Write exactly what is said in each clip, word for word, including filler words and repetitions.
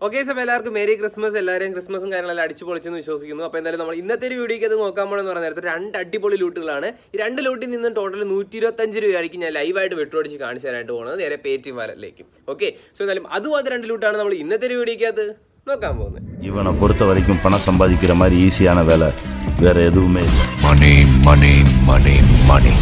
Okay so എല്ലാവർക്കും merry Christmas. എല്ലാവരും ക്രിസ്മസും കാര്യങ്ങളെല്ലാം അടിച്ചു പൊളിച്ചെന്ന് വിശ്വസിക്കുന്നു. അപ്പോൾ എന്തായാലും നമ്മൾ ഇന്നത്തെ ഒരു വീഡിയോയ്ക്ക് അത് നോക്കാൻ പോകണമെന്ന് പറഞ്ഞ നേരത്തെ രണ്ട് അടിപൊളി ലൂട്ടുകളാണ്. ഈ രണ്ട് ലൂട്ടിൽ നിന്നും ടോട്ടൽ നൂറ്റി ഇരുപത്തഞ്ച് രൂപയായിരിക്കും ഞാൻ ലൈവായിട്ട് വിട്ടുപിടിച്ച് കാണിച്ചു തരാനായിട്ട് പോകുന്നത് നേരെ പേടിഎം വാലറ്റിലേക്ക്. ഓക്കെ സോ എന്തായാലും അതുപോലത്തെ രണ്ട് ലൂട്ടാണ് നമ്മൾ ഇന്നത്തെ ഒരു വീഡിയോയ്ക്ക് അത് നോക്കാൻ പോകുന്നത്. ഇവനെ പൊறுத்த വரைக்கும் പണം സമ്പാദിക്കുന്ന மாதிரி ஈஸியான வேலை வேற எதுவுமே இல்லை. money money money money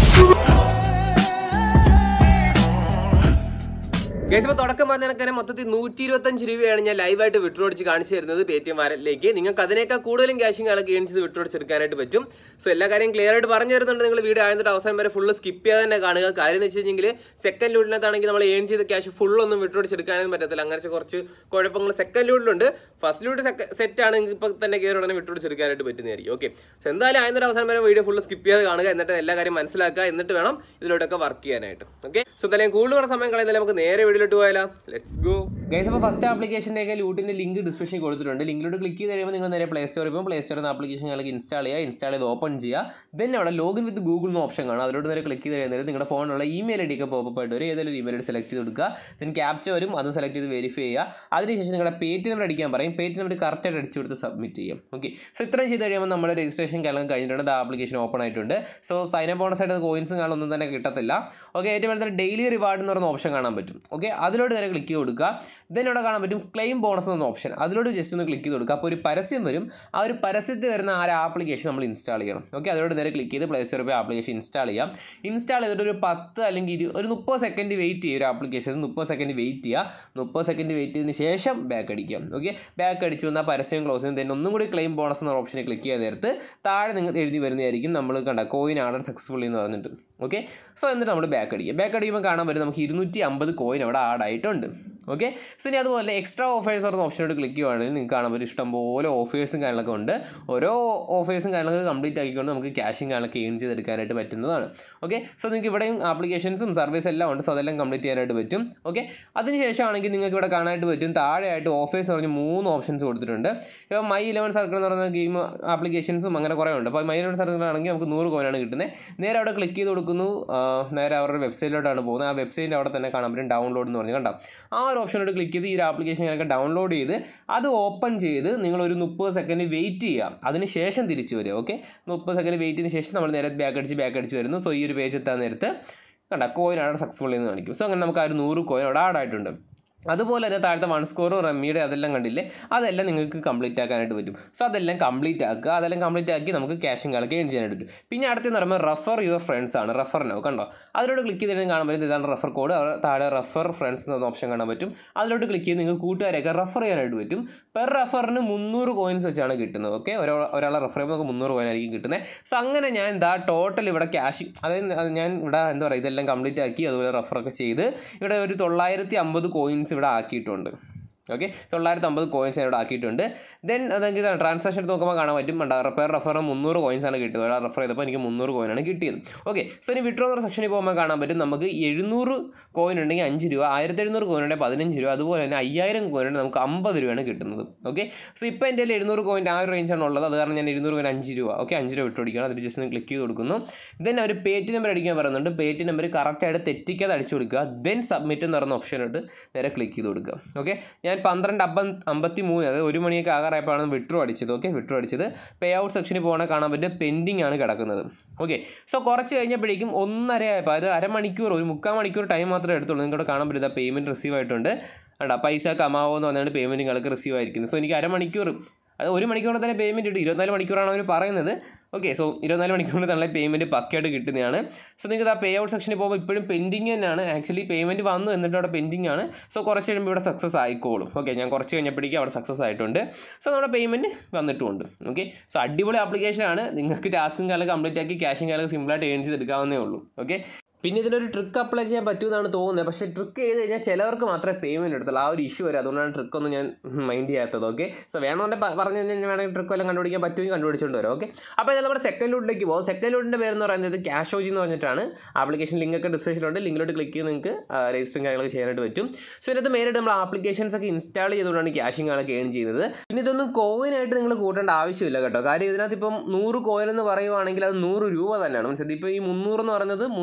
guys, അപ്പോൾ തുടക്കം പറഞ്ഞാൽ മൊത്തത്തിൽ നൂറ്റി ഇരുപത്തഞ്ച് രൂപയാണ് ഞാൻ ലൈവായിട്ട് വിഡ്രോ അടിച്ച് കാണിച്ചു തരുന്നത് പേടിഎം വാലറ്റിലേക്ക്. നിങ്ങൾക്ക് അതിനേക്കാൾ കൂടുതലും ക്യാഷും കാലൊക്കെ ഏൺ ചെയ്ത് വിഡ്രോ അടിച്ചെടുക്കാനായിട്ട് പറ്റും. സോ എല്ലാ കാര്യം ക്ലിയർ ആയിട്ട് പറഞ്ഞു തരുന്നുണ്ട്. നിങ്ങൾ വീഡിയോ ആയതുകൊണ്ട് അവസാനം വരെ ഫുള്ള് സ്കിപ്പ് ചെയ്യാതെ തന്നെ കാണുക. കാര്യം എന്ന് വെച്ച് കഴിഞ്ഞാൽ സെക്കൻഡ് ലൂട്ടിനകത്താണെങ്കിൽ നമ്മൾ ഏൺ ചെയ്ത ക്യാഷ് ഫുള്ളൊന്നും വിഡ്രോ അടിച്ചെടുക്കാനൊന്നും പറ്റത്തില്ല. അങ്ങനത്തെ കുറച്ച് കുഴപ്പങ്ങൾ സെക്കൻഡ് ലൂട്ടിലുണ്ട്. ഫസ്റ്റ് ലൂട്ട് സെറ്റ് ആണ് ഇപ്പോൾ തന്നെ കയറി ഉടനെ വിഡ്രോ അടിച്ചെടുക്കാനായിട്ട് പറ്റുന്നതായിരിക്കും. ഓക്കെ സോ എന്തായാലും ആയതുകൊണ്ട് അവസാനം വരെ വീഡിയോ ഫുള്ള് സ്കിപ്പ് ചെയ്യാതെ കാണുക. എന്നിട്ട് എല്ലാ കാര്യം മനസ്സിലാക്കുക. എന്നിട്ട് വേണം ഇതിലോട്ടൊക്കെ വർക്ക് ചെയ്യാനായിട്ട്. ഓക്കെ സോ എന്തായാലും കൂടുതൽ സമയം കളയുന്നില്ല, നമുക്ക് നേരെ വീഡിയോയിലോട്ട് പോയാലോ. Let's go guys. അപ്പോൾ ഫസ്റ്റ് ആപ്ലിക്കേഷൻ്റെ ഒക്കെ ലൂട്ടിൻ്റെ ലിങ്ക് ഡിസ്ക്രിപ്ഷനിൽ കൊടുത്തിട്ടുണ്ട്. ലിങ്കിലോട്ട് ക്ലിക്ക് ചെയ്ത് കഴിയുമ്പോൾ നിങ്ങൾ നേരെ പ്ലേ സ്റ്റോറിൽ പോകും. പ്ലേ സ്റ്റോറിൽ നിന്ന് ആപ്ലിക്കേഷൻ നിങ്ങൾക്ക് ഇൻസ്റ്റാൾ ചെയ്യുക. ഇൻസ്റ്റാൾ ചെയ്ത് ഓപ്പൺ ചെയ്യുക. ദെൻ അവിടെ ലോഗിൻ വിത്ത് ഗൂഗിൾ എന്ന ഓപ്ഷൻ കാണാം. അതിലോട്ട് നേരെ ക്ലിക്ക് ചെയ്ത് കഴിയുന്നത് നിങ്ങളുടെ ഫോണിലുള്ള ഇമെയിൽ ഐ ഡി ഒക്കെ പോപ്പ് ആയിട്ട് വരും. ഏതെങ്കിലും ഇമെയിൽ ഐ ഡി സെലക്ട് ചെയ്ത് കൊടുക്കുക. ദെൻ ക്യാപ്ച വരും, അതും സെലക്ട് ചെയ്ത് വെരിഫൈ ചെയ്യുക. അതിനുശേഷം നിങ്ങളുടെ പേയ്റ്റ് നമ്പർ അടിക്കാൻ പറയും. പേയ്റ്റ് നമ്പർ കറക്റ്റായിട്ട് അടിച്ചു കൊടുത്ത് സബ്മിറ്റ് ചെയ്യും. ഓക്കെ സോ ഇത്രയും ചെയ്ത് കഴിയുമ്പോൾ നമ്മുടെ രജിസ്ട്രേഷൻ കാലം കഴിഞ്ഞിട്ടുണ്ട്. ആപ്ലിക്കേഷൻ ഓപ്പൺ ആയിട്ടുണ്ട്. സോ സൈൻ അപ്പ് ബോണസ് ആയിട്ട് കോയിൻസും കാണൊന്നും തന്നെ കിട്ടത്തില്ല. ഓക്കെ ഏറ്റവും കൂടുതൽ ഡെയിലി റിവാർഡ് എന്ന് പറയുന്ന ഓപ്ഷൻ കാണാൻ പറ്റും. ഓക്കെ അതിലോട്ട് നേരെ ക്ലിക്ക് ചെയ്ത് കൊടുക്കുക. ദെൻ ഇവിടെ കാണാൻ പറ്റും ക്ലെയിം ബോണസ് എന്ന ഓപ്ഷൻ. അതിലോട്ട് ജസ്റ്റ് ഒന്ന് ക്ലിക്ക് ചെയ്ത് കൊടുക്കുക. അപ്പോൾ ഒരു പരസ്യം വരും. ആ ഒരു പരസ്യത്തിൽ വരുന്ന ആ ഒരു ആപ്ലിക്കേഷൻ നമ്മൾ ഇൻസ്റ്റാൾ ചെയ്യണം. ഓക്കെ അതിലോട്ട് നേരെ ക്ലിക്ക് ചെയ്ത് പ്ലേ സ്റ്റോറിൽ പോയി ആപ്ലിക്കേഷൻ ഇൻസ്റ്റാൾ ചെയ്യാം. ഇൻസ്റ്റാൾ ചെയ്തിട്ട് ഒരു പത്ത് അല്ലെങ്കിൽ ഇരു ഒരു മുപ്പത് സെക്കൻഡ് വെയിറ്റ് ചെയ്യുക. ഒരു ആപ്ലിക്കേഷൻ മുപ്പത് സെക്കൻഡ് വെയിറ്റ് ചെയ്യുക. മുപ്പത് സെക്കൻഡ് വെയിറ്റ് ചെയ്തതിന് ശേഷം ബാക്ക് അടിക്കാം. ഓക്കെ ബാക്ക് അടിച്ചു വന്നാൽ പരസ്യം ക്ലോസ് ചെയ്യും. ദെൻ ഒന്നും കൂടി ക്ലെയിം ബോണസ് എന്ന ഓപ്ഷനിൽ ക്ലിക്ക് ചെയ്യാൻ നേരത്ത് താഴെ നിങ്ങൾ എഴുതി വരുന്നതായിരിക്കും നമ്മൾ കണ്ട കോയിൻ ആർഡർ സക്സസ്ഫുള്ളി എന്ന് പറഞ്ഞിട്ട്. ഓക്കെ സോ എന്നിട്ട് നമ്മൾ ബാക്ക് അടിക്കുക. ബാക്ക് അടിക്കുമ്പോൾ കാണാൻ പറ്റും നമുക്ക് ഇരുന്നൂറ്റി അമ്പത് കോയിൻ അവിടെ ആഡ് ആയിട്ടുണ്ട്. ഓക്കെ സോ ഇനി അതുപോലെ എക്സ്ട്രാ ഓഫേഴ്സ് പറഞ്ഞ ഓപ്ഷനോട് ക്ലിക്ക് ചെയ്യുകയാണെങ്കിൽ നിങ്ങൾക്ക് കാണാൻ പറ്റും ഇഷ്ടംപോലെ ഓഫേഴ്സും കാര്യങ്ങളൊക്കെ ഉണ്ട്. ഓരോ ഓഫേഴ്സും കാര്യങ്ങളൊക്കെ കംപ്ലീറ്റ് ആക്കിക്കൊണ്ട് നമുക്ക് ക്യാഷും കാര്യങ്ങളൊക്കെ ഏൺ ചെയ്തെടുക്കാനായിട്ട് പറ്റുന്നതാണ്. ഓക്കെ സോ നിങ്ങൾക്ക് ഇവിടെയും ആപ്ലിക്കേഷൻസും സർവീസ് എല്ലാം ഉണ്ട്. സോ അതെല്ലാം കംപ്ലീറ്റ് ചെയ്യാനായിട്ട് പറ്റും. ഓക്കെ അതിനുശേഷമാണെങ്കിൽ നിങ്ങൾക്ക് ഇവിടെ കാണാനായിട്ട് പറ്റും താഴെയായിട്ട് ഓഫേഴ്സ് പറഞ്ഞ് മൂന്ന് ഓപ്ഷൻസ് കൊടുത്തിട്ടുണ്ട്. ഇപ്പോൾ മൈ ഇലവൻ സർക്കിൾ എന്ന് പറയുന്ന ഗെയിം ആപ്ലിക്കേഷൻസും അങ്ങനെ കുറേ ഉണ്ട്. അപ്പോൾ മൈ ഇലവൻ സർക്കിൾ ആണെങ്കിൽ നമുക്ക് നൂറ് കോയിനാണ് കിട്ടുന്നത്. നേരെ അവിടെ ക്ലിക്ക് ചെയ്ത് കൊടുക്കുന്നു. നേരെ അവരുടെ വെബ്സൈറ്റിലോട്ടാണ് പോകുന്നത്. ആ വെബ്സൈറ്റിൻ്റെ അവിടെ തന്നെ കാണാൻ പറ്റും ഡൗൺലോഡ് എന്ന് പറഞ്ഞ് കണ്ടോ. ആ ഒരു ഓപ്ഷനോട് ക്ലിക്ക് ചെയ്ത് ഈ ഒരു ആപ്ലിക്കേഷൻ ഞങ്ങൾക്ക് ഡൗൺലോഡ് ചെയ്ത് അത് ഓപ്പൺ ചെയ്ത് നിങ്ങളൊരു മുപ്പത് സെക്കൻഡ് വെയിറ്റ് ചെയ്യുക. അതിന് ശേഷം തിരിച്ച് വരിക. ഓക്കെ മുപ്പത് സെക്കൻഡ് വെയിറ്റിന് ശേഷം നമ്മൾ നേരെ ബാക്ക് അടിച്ച് ബാക്ക് അടിച്ച് വരുന്നു. സോ ഈ ഒരു പേജ് എത്താൻ നേരത്ത് കണ്ട കോയിൻ ആഡ് സക്സസ്ഫുൾ എന്ന് കാണിക്കും. സോ അങ്ങനെ നമുക്ക് ആ ഒരു നൂറ് കോയിൻ അവിടെ ആഡ് ആയിട്ടുണ്ട്. അതുപോലെ തന്നെ താഴത്തെ വൺ സ്കോറും റമ്മിയുടെ അതെല്ലാം കണ്ടില്ലേ, അതെല്ലാം നിങ്ങൾക്ക് കംപ്ലീറ്റ് ആക്കാനായിട്ട് പറ്റും. സോ അതെല്ലാം കംപ്ലീറ്റ് ആക്കുക. അതെല്ലാം കംപ്ലീറ്റ് ആക്കി നമുക്ക് ക്യാഷും കാലൊക്കെ ഏൺ ചെയ്യാനായിട്ട് പറ്റും. പിന്നെ അടുത്തെന്ന് പറയുമ്പോൾ റെഫർ യുവർ ഫ്രണ്ട്സ് ആണ്. റെഫർ നോ കണ്ടോ അതിലോട്ട് ക്ലിക്ക് ചെയ്ത് കാണാൻ പറ്റും. ഇതാണ് റെഫർ കോഡ്. താഴെ റെഫർ ഫ്രണ്ട്സ് എന്ന ഓപ്ഷൻ കാണാൻ പറ്റും. അതിലോട്ട് ക്ലിക്ക് ചെയ്ത് നിങ്ങൾക്ക് കൂട്ടുകാരെയൊക്കെ റെഫർ ചെയ്യാനായിട്ട് പറ്റും. പെർ റെഫറിന് മുന്നൂറ് കോയിൻസ് വെച്ചാണ് കിട്ടുന്നത്. ഓക്കെ ഒരാ ഒരാളെ റെഫർ ചെയ്യുമ്പോൾ നമുക്ക് മുന്നൂറ് കോയിൻ ആയിരിക്കും കിട്ടുന്നത്. സോ അങ്ങനെ ഞാൻ എന്താ ടോട്ടൽ ഇവിടെ ക്യാഷ് അതായത് ഞാൻ ഇവിടെ എന്താ പറയുക ഇതെല്ലാം കംപ്ലീറ്റ് ആക്കി അതുപോലെ റെഫറൊക്കെ ചെയ്ത് ഇവിടെ ഒരു തൊള്ളായിരത്തി അമ്പത് കോയിൻസ് ഇവിടെ ആക്കിയിട്ടുണ്ട്. ഓക്കെ തൊള്ളായിരത്തി അമ്പത് കോയിൻസ് ഇവിടെ ആക്കിയിട്ടുണ്ട്. ദെൻ അതെങ്കിൽ ട്രാൻസാക്ഷൻ നോക്കുമ്പോൾ കാണാൻ പറ്റും പെർ റെഫർ മുന്നൂറ് കോയിൻസാണ് കിട്ടുന്നത്. ഒരാൾ റെഫർ ചെയ്തപ്പോൾ എനിക്ക് മുന്നൂറ് കോയിനാണ് കിട്ടിയത്. ഓക്കെ സോ ഇനി വിഡ്രോ എന്ന സെക്ഷനിൽ പോകുമ്പോൾ കാണാൻ പറ്റും നമുക്ക് എഴുന്നൂറ് കോയിൻ ഉണ്ടെങ്കിൽ അഞ്ച് രൂപ, ആയിരത്തി എഴുന്നൂറ് കോയിൻ ഉണ്ടെങ്കിൽ പതിനഞ്ച് രൂപ, അതുപോലെ തന്നെ അയ്യായിരം കോയിൻ ഉണ്ടെങ്കിൽ നമുക്ക് അമ്പത് രൂപയാണ് കിട്ടുന്നത്. ഓക്കെ സോ ഇപ്പോൾ എൻ്റെ കയ്യിൽ എഴുന്നൂറ് കോയിൻ ആ ഒരു റേഞ്ചാണ് ഉള്ളത്. അത് കാരണം ഞാൻ എഴുന്നൂറ് കോയിൻ അഞ്ച് രൂപ ഓക്കെ അഞ്ച് രൂപ വിട്ടു അടിക്കണം. അതിൽ ജസ്റ്റ് ഒന്ന് ക്ലിക്ക് ചെയ്ത് കൊടുക്കുന്നു. ദെൻ അവർ പേയ്റ്റ് നമ്പർ അടിക്കാൻ പറയുന്നുണ്ട്. പേയ്റ്റ് നമ്പർ കറക്റ്റായിട്ട് തെറ്റിക്കാതെ അടിച്ചു കൊടുക്കുക. ദെൻ സബ്മിറ്റ് എന്ന് പറയുന്ന ഓപ്ഷനോട്ട് നേരെ ക്ലിക്ക് ചെയ്ത് കൊടുക്കുക. ഓക്കെ ഞാൻ പന്ത്രണ്ട് അമ്പത് അമ്പത്തി മൂന്ന് അതായത് ഒരു മണിയൊക്കെ ആകാറായപ്പോഴാണ് വിഡ്രോ അടിച്ചത്. ഓക്കെ വിഡ്രോ അടിച്ചത് പേ ഔട്ട് സെക്ഷനിൽ പോകണമെങ്കിൽ കാണാൻ പറ്റും പെൻഡിങ് ആണ് കിടക്കുന്നത്. ഓക്കെ സോ കുറച്ച് കഴിഞ്ഞപ്പോഴേക്കും ഒന്നര ആയപ്പോൾ അത് അരമണിക്കൂർ ഒരു മുക്കാൽ മണിക്കൂർ ടൈം മാത്രമേ എടുത്തുള്ളൂ. നിങ്ങളുടെ കാണാൻ പറ്റും പേയ്മെൻറ്റ് റിസീവ് ആയിട്ടുണ്ട്. അടാ പൈസ കമാവോ എന്ന് പറഞ്ഞാൽ പേയ്മെൻറ്റ് നിങ്ങൾക്ക് റിസീവ് ആയിരിക്കുന്നത്. സോ എനിക്ക് അരമണിക്കൂർ അത് ഒരു മണിക്കൂറിൽ തന്നെ പേയ്മെൻറ്റ് കിട്ടും. ഇരുപത്തിനാല് മണിക്കൂറാണ് അവർ പറയുന്നത്. ഓക്കെ സോ ഇരുപത്തിനാല് മണിക്കൂറിൽ തന്നെ പേയ്മെൻറ്റ് പക്കയായിട്ട് കിട്ടുന്നതാണ്. സോ നിങ്ങൾക്ക് ആ പേ ഔട്ട് സെക്ഷനിൽ പോകുമ്പോൾ ഇപ്പോഴും പെൻഡിങ് തന്നെയാണ്. ആക്ച്വലി പേയ്മെൻറ്റ് വന്നു എന്നിട്ട് അവിടെ പെൻഡിങ് ആണ്. സോ കുറച്ച് കഴിയുമ്പോൾ ഇവിടെ സക്സസ് ആയിക്കോളും. ഓക്കെ ഞാൻ കുറച്ച് കഴിഞ്ഞപ്പോഴേക്കും അവിടെ സക്സസ് ആയിട്ടുണ്ട്. സോ നമ്മുടെ പേയ്മെൻറ്റ് വന്നിട്ടുമുണ്ട്. ഓക്കെ സോ അടിപൊളി ആപ്ലിക്കേഷനാണ്. നിങ്ങൾക്ക് ടാസ്കും കാലം കംപ്ലീറ്റ് ആക്കി ക്യാഷും കാലം സിമ്പിളായിട്ട് ഏൺ ചെയ്തെടുക്കാവുന്നേ ഉള്ളൂ. ഓക്കെ പിന്നെ ഇതിലൊരു ട്രിക്ക് അപ്ലൈ ചെയ്യാൻ പറ്റുമെന്നാണ് തോന്നുന്നത്. പക്ഷേ ട്രിക്ക് ചെയ്ത് കഴിഞ്ഞാൽ ചിലവർക്ക് മാത്രമേ പേയ്മെൻറ്റ് എടുത്തുള്ളൂ. ആ ഒരു ഇഷ്യൂ വരും. അതുകൊണ്ടാണ് ട്രിക്കൊന്നും ഞാൻ മൈൻഡ് ചെയ്യാത്തത്. ഓക്കെ സോ വേണമെന്നുണ്ടെങ്കിൽ പറഞ്ഞു കഴിഞ്ഞാൽ വേണമെങ്കിൽ ട്രിക്ക് എല്ലാം കണ്ടുപിടിക്കാൻ പറ്റുമെങ്കിൽ കണ്ടുപിടിച്ചുകൊണ്ട് വരും. ഓക്കെ അപ്പോൾ ഇത് നമ്മുടെ സെക്കൻഡ് ലൂട്ടിലേക്ക് പോകും. സെക്കൻഡ് ലൂട്ടിൻ്റെ പേരെന്ന് പറയുന്നത് ക്യാഷ് ഓജി എന്ന് പറഞ്ഞിട്ടാണ്. ആപ്ലിക്കേഷൻ ലിങ്കൊക്കെ ഡിസ്ക്രിപ്ഷനിലുണ്ട്. ലിങ്കിലോട്ട് ക്ലിക്ക് ചെയ്ത് നിങ്ങൾക്ക് രജിസ്റ്ററും കാര്യങ്ങളൊക്കെ ചെയ്യാനായിട്ട് പറ്റും. സോ ഇതിനകത്ത് മെയിനായിട്ട് നമ്മൾ ആപ്ലിക്കേഷൻസ് ഒക്കെ ഇൻസ്റ്റാൾ ചെയ്തുകൊണ്ടാണ് ക്യാഷും കാര്യങ്ങളൊക്കെ ഏൺ ചെയ്യുന്നത്. പിന്നെ ഇതൊന്നും കോയിനായിട്ട് നിങ്ങൾ കൂട്ടേണ്ട ആവശ്യമില്ല കേട്ടോ. കാര്യം ഇതിനകത്ത് ഇപ്പം നൂറ് കോയിൻ എന്ന് പറയുവാണെങ്കിൽ അത് നൂറ് രൂപ തന്നെയാണ്. മനസ്സിലായി ഇപ്പോൾ ഈ മുന്നൂറ് എന്ന് പറയുന്നത് മുന്നൂറ്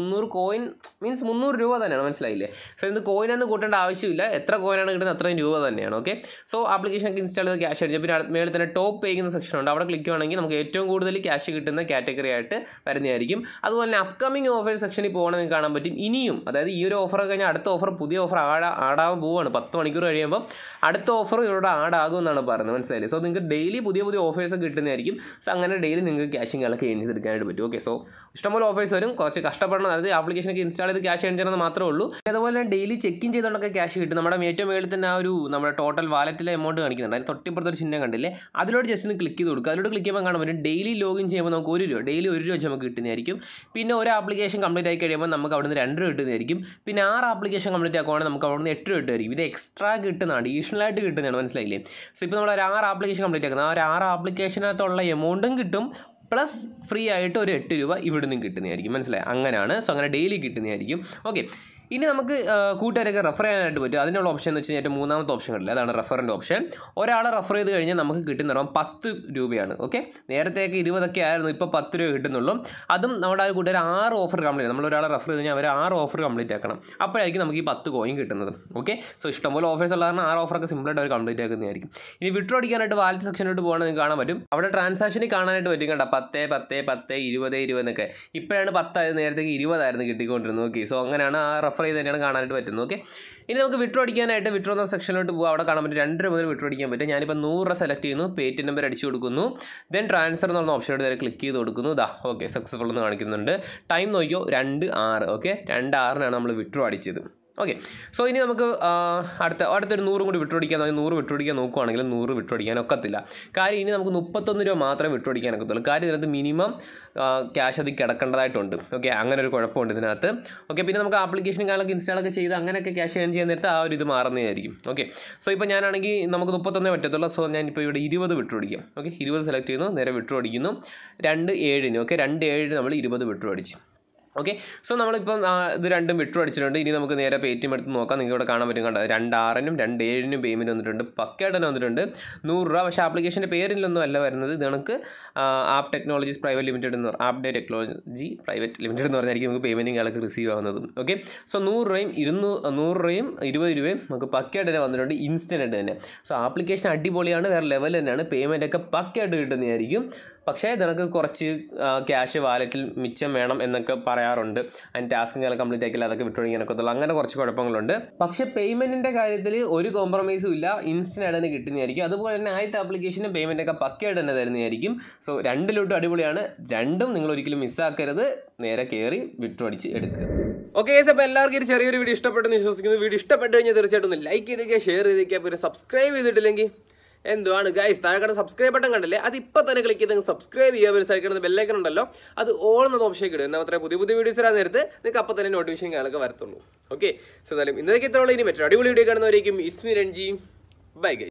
കോയിൻ മീൻസ് മുന്നൂറ് രൂപ തന്നെയാണ്, മനസ്സിലായില്ലേ? സോ ഇത് കോയിനൊന്നും കൂട്ടേണ്ട ആവശ്യമില്ല, എത്ര കോയിനാണ് കിട്ടുന്നത് അത്രയും രൂപ തന്നെയാണ്. ഓക്കെ, സോ ആപ്ലിക്കേഷനൊക്കെ ഇൻസ്റ്റാൾ ചെയ്ത് ക്യാഷ് അടിച്ചാൽ പിന്നെ മേളിൽ തന്നെ ടോപ്പ് പേ ചെയ്യുന്ന സെക്ഷൻ ഉണ്ട്, അവിടെ ക്ലിക്ക് ചെയ്യുകയാണെങ്കിൽ നമുക്ക് ഏറ്റവും കൂടുതൽ ക്യാഷ് കിട്ടുന്ന കാറ്റഗറി ആയിട്ട് വരുന്നതായിരിക്കും. അതുപോലെ തന്നെ അപ്കമിങ് ഓഫർ സെക്ഷനിൽ പോകണമെങ്കിൽ നിങ്ങൾക്ക് കാണാൻ പറ്റും. ഇനിയും അതായത് ഈ ഒരു ഓഫർ കഴിഞ്ഞാൽ അടുത്ത ഓഫർ പുതിയ ഓഫർ ആടാ ആടാൻ പോവുകയാണ്. പത്ത് മണിക്കൂർ കഴിയുമ്പോൾ അടുത്ത ഓഫർ ഇവിടെ ആടാകും എന്നാണ് പറയുന്നത്, മനസ്സിലായില്ലേ? സോ നിങ്ങൾക്ക് ഡെയിലി പുതിയ പുതിയ ഓഫേഴ്സ് കിട്ടുന്നതായിരിക്കും. സോ അങ്ങനെ ഡെയിലി നിങ്ങൾക്ക് ക്യാഷും കാര്യങ്ങളൊക്കെ ഏൺ ചെയ്തെടുക്കാനായിട്ട് പറ്റും. ഓക്കെ, സോ ഇഷ്ടംപോലെ ഓഫേഴ്സ് വരും, കുറച്ച് കഷ്ടപ്പെടണം, അതായത് ആപ്ലിക്കേഷനൊക്കെ ഇൻസ്റ്റാൾ ചെയ്ത് ക്യാഷ് ഏൺ ചെയ്യണമെന്ന് മാത്രമേ ഉള്ളൂ. അതുപോലെ തന്നെ ഡെയിലി ചെക്ക് ഇൻ ചെയ്തുകൊണ്ടൊക്കെ ക്യാഷ് കിട്ടും. നമ്മുടെ ഏറ്റവും മേളിൽ തന്നെ ആ ഒരു നമ്മുടെ ടോട്ടൽ വാലറ്റിലെ എമൗണ്ട് കാണിക്കുന്നുണ്ട്, അതിന് തൊട്ടിപ്പുറത്തൊരു ചിഹ്നം കണ്ടില്ലേ, അതിലോട്ട് ജസ്റ്റ് ഒന്ന് ക്ലിക്ക് ചെയ്ത് കൊടുക്കുക. അതിലോട്ട് ക്ലിക്ക് ചെയ്യുമ്പോൾ കാണാൻ പറ്റും ഡെയിലി ലോഗിൻ ചെയ്യുമ്പോൾ നമുക്ക് ഒരു രൂപ ഡെയിലി ഒരു രൂപ വെച്ച് നമുക്ക് കിട്ടുന്നതായിരിക്കും. പിന്നെ ഒരു ആപ്ലിക്കേഷൻ കംപ്ലീറ്റ് ആയി കഴിയുമ്പോൾ നമുക്ക് അവിടെ നിന്ന് രണ്ട് രൂപ കിട്ടുന്നതായിരിക്കും. പിന്നെ ആറ് ആപ്ലിക്കേഷൻ കംപ്ലീറ്റ് ആക്കുവാണെങ്കിൽ നമുക്ക് അവിടെ നിന്ന് എട്ട് രൂപ കിട്ടുമായിരിക്കും. ഇത് എക്സ്ട്രാ കിട്ടുന്നതാണ്, അഡീഷണൽ ആയിട്ട് കിട്ടുന്നതാണ്, മനസ്സിലായില്ലേ? സോ ഇപ്പോൾ നമ്മൾ ഒരു ആറ് ആപ്ലിക്കേഷൻ കംപ്ലീറ്റ് ആക്കുന്നത്, ആ ഒരു ആറ് ആപ്ലിക്കേഷനകത്തുള്ള എമൗണ്ടും കിട്ടും, പ്ലസ് ഫ്രീ ആയിട്ട് ഒരു എട്ട് രൂപ ഇവിടെ നിന്നും കിട്ടുന്നതായിരിക്കും, മനസ്സിലായി? അങ്ങനെയാണ്. സോ അങ്ങനെ ഡെയിലി കിട്ടുന്നതായിരിക്കും. ഓക്കെ, ഇനി നമുക്ക് കൂട്ടുകാരൊക്കെ റെഫർ ചെയ്യാനായിട്ട് പറ്റും. അതിനുള്ള ഓപ്ഷൻ എന്ന് വെച്ച് കഴിഞ്ഞാൽ മൂന്നാമത്തെ ഓപ്ഷൻ കണ്ടില്ല, അതാണ് റെഫറിൻ്റെ ഓപ്ഷൻ. ഒരാളെ റെഫർ ചെയ്ത് കഴിഞ്ഞാൽ നമുക്ക് കിട്ടുന്ന പത്ത് രൂപയാണ്. ഓക്കെ, നേരത്തെയൊക്കെ ഇരുപതൊക്കെ ആയിരുന്നു, ഇപ്പോൾ പത്ത് രൂപ കിട്ടുന്നുള്ളൂ. അതും നമ്മുടെ ആ കൂട്ടുകാർ ആറ് ഓഫർ കംപ്ലീറ്റ്, നമ്മൾ ഒരാളെ റെഫർ ചെയ്ത് കഴിഞ്ഞാൽ അവർ ആറ് ഓഫർ കംപ്ലീറ്റ് ആക്കണം, അപ്പോഴായിരിക്കും നമുക്ക് ഈ പത്ത് കോയിൻ കിട്ടുന്നത്. ഓക്കെ, സോ ഇഷ്ടംപോലെ ഓഫേഴ്സ് ഉള്ള കാരണം ആറ് ഓഫറൊക്കെ സിമ്പിളായിട്ട് അവർ കംപ്ലീറ്റ് ആക്കുന്നതായിരിക്കും. ഇനി വിഡ്രോ അടിക്കാനായിട്ട് വാലറ്റ് സെക്ഷനിലോട്ട് പോകണമെന്ന് നിങ്ങൾക്ക് കാണാൻ പറ്റും. അവിടെ ട്രാൻസാക്ഷനിൽ കാണാനായിട്ട് പറ്റും കേട്ടോ, പത്ത് പത്ത് പത്ത് ഇരുപത് ഇരുപതെന്നൊക്കെ. ഇപ്പോഴാണ് പത്തായത്, നേരത്തേക്ക് ഇരുപതായിരുന്നു കിട്ടിക്കൊണ്ടിരുന്നത്. ഓക്കെ, സോ അങ്ങനെയാണ് ആ റെഫർ ചെയ്ത് തന്നെയാണ് കാണാനായിട്ട് പറ്റുന്നത്. ഓക്കെ, ഇനി നമുക്ക് വിഡ്രോ അടിക്കാനായിട്ട് വിഡ്രോ എന്ന സെക്ഷനിലോട്ട് പോകുക. അവിടെ കാണാൻ പറ്റും രണ്ട് രൂപ മുതൽ വിഡ്രോ അടിക്കാൻ പറ്റും. ഞാനിപ്പോൾ നൂറ് രൂപ സെലക്ട് ചെയ്യുന്നു, പേടിഎം നമ്പർ അടിച്ചു കൊടുക്കുന്നു, ദെൻ ട്രാൻസ്ഫർ എന്ന് പറഞ്ഞ ഓപ്ഷനോട് നേരെ ക്ലിക്ക് ചെയ്ത് കൊടുക്കുന്നു. ഇതാ ഓക്കെ, സക്സസ്ഫുൾ എന്ന് കാണിക്കുന്നുണ്ട്. ടൈം നോക്കിയോ, രണ്ട് ആറ്. ഓക്കെ, രണ്ട് ആറിനാണ് നമ്മൾ വിഡ്രോ അടിച്ചത്. ഓക്കെ, സോ ഇനി നമുക്ക് അടുത്ത അടുത്തൊരു നൂറും കൂടി വിഡ്രോ അടിക്കാൻ നൂറ് വിഡ്രോ അടിക്കാൻ നോക്കുകയാണെങ്കിൽ നൂറ് വിഡ്രോ അടിക്കാൻ ഒക്കത്തില്ല. കാര്യം ഇനി നമുക്ക് മുപ്പത്തൊന്ന് രൂപ മാത്രമേ വിഡ്രോ അടിക്കാൻ ഒക്കത്തുള്ളൂ. കാര്യം ഇതിനകത്ത് മിനിമം ക്യാഷ് അതിൽ കിടക്കേണ്ടതായിട്ടുണ്ട്. ഓക്കെ, അങ്ങനെ ഒരു കുഴപ്പമുണ്ട് ഇതിനകത്ത്. ഓക്കെ, പിന്നെ നമുക്ക് ആപ്ലിക്കേഷനും കാര്യങ്ങളൊക്കെ ഇൻസ്റ്റാളൊക്കെ ചെയ്ത് അങ്ങനെയൊക്കെ ക്യാഷ് ഏൺ ചെയ്യാൻ നേരത്തെ ആ ഒരു ഇത് മാറുന്നതായിരിക്കും. ഓക്കെ, സോ ഇപ്പോൾ ഞാനാണെങ്കിൽ നമുക്ക് മുപ്പത്തൊന്നേ പറ്റത്തുള്ളൂ. സോ ഞാനിപ്പോൾ ഇവിടെ ഇരുപത് വിഡ്രോ അടിക്കാം. ഓക്കെ, ഇരുപത് സെലക്ട് ചെയ്യുന്നു, നേരെ വിഡ്രോ അടിക്കുന്നു, രണ്ട് ഏഴിന്. ഓക്കെ, രണ്ട് ഏഴിന് നമ്മൾ ഇരുപത് വിഡ്രോ അടിച്ചു. ഓക്കെ, സോ നമ്മളിപ്പം ഇത് രണ്ടും വിഡ്രോ അടിച്ചിട്ടുണ്ട്. ഇനി നമുക്ക് നേരെ പേടിഎം എടുത്ത് നോക്കാം. നിങ്ങൾക്ക് ഇവിടെ കാണാൻ പറ്റും, കണ്ടോ, രണ്ട് ആറിനും രണ്ട് ഏഴിനും പേയ്മെൻറ്റ് വന്നിട്ടുണ്ട്, പക്കയായിട്ട് തന്നെ വന്നിട്ടുണ്ട് നൂറ് രൂപ. പക്ഷേ ആപ്ലിക്കേഷൻ്റെ പേരിലൊന്നും അല്ല വരുന്നത്. ഇത് നമുക്ക് ആപ്പ് ടെക്നോളജീസ് പ്രൈവറ്റ് ലിമിറ്റഡ് എന്ന് app day technology private limited എന്ന് പറഞ്ഞായിരിക്കും നമുക്ക് പേയ്മെൻറ്റും കാര്യങ്ങളൊക്കെ റിസീവ് ആവുന്നതും. ഓക്കെ, സോ നൂറ് രൂപയും ഇരുന്നൂ നൂറ് രൂപയും ഇരുപത് രൂപയും നമുക്ക് പക്കയായിട്ട് തന്നെ വന്നിട്ടുണ്ട്, ഇൻസ്റ്റൻ്റ് ആയിട്ട് തന്നെ. സോ ആപ്ലിക്കേഷൻ അടിപൊളിയാണ്, വേറെ ലെവൽ തന്നെയാണ്, പേയ്മെൻ്റ് ഒക്കെ പക്കയായിട്ട് കിട്ടുന്നതായിരിക്കും. പക്ഷേ ഇതിനൊക്കെ കുറച്ച് ക്യാഷ് വാലറ്റിൽ മിച്ചം വേണം എന്നൊക്കെ പറയാറുണ്ട്. അതിന് ടാസ്കും കാലം കംപ്ലീറ്റ് ആക്കില്ല, അതൊക്കെ വിട്ടുകൊടുക്കാനൊക്കെ ഉള്ളൂ, അങ്ങനെ കുറച്ച് കുഴപ്പങ്ങളുണ്ട്. പക്ഷേ പേയ്മെൻറ്റിൻ്റെ കാര്യത്തിൽ ഒരു കോംപ്രമൈസും ഇല്ല, ഇൻസ്റ്റൻ്റ് ആയിട്ട് തന്നെ കിട്ടുന്നതായിരിക്കും. അതുപോലെ തന്നെ ആദ്യത്തെ ആപ്ലിക്കേഷനും പേയ്മെൻ്റ് ഒക്കെ പക്കയായിട്ട് തന്നെ തരുന്നതായിരിക്കും. സോ രണ്ടിലോട്ടും അടിപൊളിയാണ്, രണ്ടും നിങ്ങൾ ഒരിക്കലും മിസ്സാക്കരുത്, നേരെ കയറി വിഡ്രോ അടിച്ച് എടുക്കുക. ഓക്കെ ഗൈസ്, അപ്പോൾ എല്ലാവർക്കും ഒരു ചെറിയൊരു വീഡിയോ ഇഷ്ടപ്പെട്ടെന്ന് വിശ്വസിക്കുന്നു. വീഡിയോ ഇഷ്ടപ്പെട്ട് കഴിഞ്ഞാൽ തീർച്ചയായിട്ടും ഒന്ന് ലൈക്ക് ചെയ്തേക്കുക, ഷെയർ ചെയ്തേക്കുക, പിന്നെ സബ്സ്ക്രൈബ് ചെയ്തിട്ടില്ലെങ്കിൽ എന്തുവാണ് ഗൈസ്, താഴെ കണ്ട സബ്സ്ക്രൈബ് ബട്ടൺ കണ്ടല്ലേ, അത് ഇപ്പോൾ തന്നെ ക്ലിക്ക് ചെയ്ത് സബ്സ്ക്രൈബ് ചെയ്യുക. ഒരു സൈഡിൽ ബെല്ലൈക്കൺ ഉണ്ടല്ലോ, അത് ഓൾ എന്ന ഓപ്ഷൻ ഇടും. എന്നാൽ മാത്രമേ പുതിയ പുതിയ വീഡിയോസ് വരാൻ നേരത്ത് നിങ്ങൾക്ക് അപ്പോൾ തന്നെ നോട്ടിഫിക്കേഷൻ കാര്യങ്ങളൊക്കെ വരത്തുള്ളൂ. ഓക്കെ, സോ എന്തായാലും ഇന്നത്തേക്ക് ഇത്രയുള്ള, ഇനി മറ്റൊരു അടിപൊളി വീഡിയോ കാണുന്നവരേക്കും it's me Ranji, bye guys.